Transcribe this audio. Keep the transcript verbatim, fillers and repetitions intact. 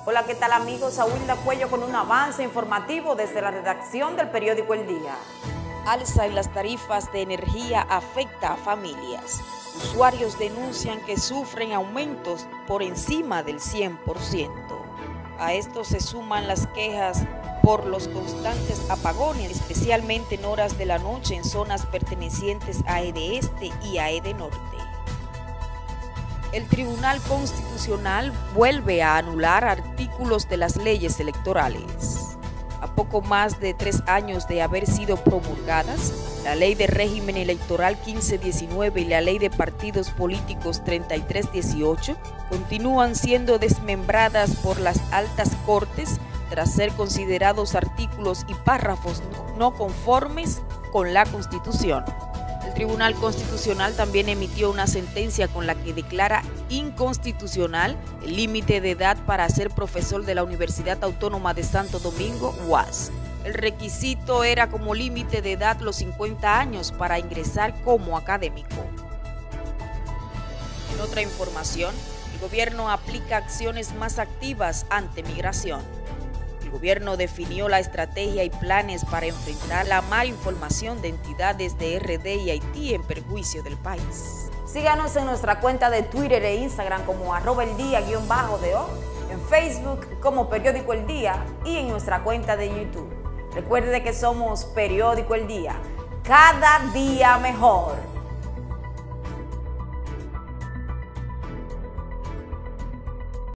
Hola, ¿qué tal amigos? Awilda Cuello con un avance informativo desde la redacción del periódico El Día. Alza en las tarifas de energía afecta a familias. Usuarios denuncian que sufren aumentos por encima del cien por ciento. A esto se suman las quejas por los constantes apagones, especialmente en horas de la noche en zonas pertenecientes a EDE Este y a EDE Norte. El Tribunal Constitucional vuelve a anular artículos de las leyes electorales. A poco más de tres años de haber sido promulgadas, la Ley de Régimen Electoral quince diecinueve y la Ley de Partidos Políticos treinta y tres dieciocho continúan siendo desmembradas por las altas cortes tras ser considerados artículos y párrafos no conformes con la Constitución. El Tribunal Constitucional también emitió una sentencia con la que declara inconstitucional el límite de edad para ser profesor de la Universidad Autónoma de Santo Domingo, U A S. El requisito era como límite de edad los cincuenta años para ingresar como académico. En otra información, el gobierno aplica acciones más activas ante migración. El gobierno definió la estrategia y planes para enfrentar la mala información de entidades de R D y Haití en perjuicio del país. Síganos en nuestra cuenta de Twitter e Instagram como arroba el día guión bajo de O, en Facebook como Periódico El Día y en nuestra cuenta de YouTube. Recuerde que somos Periódico El Día, cada día mejor.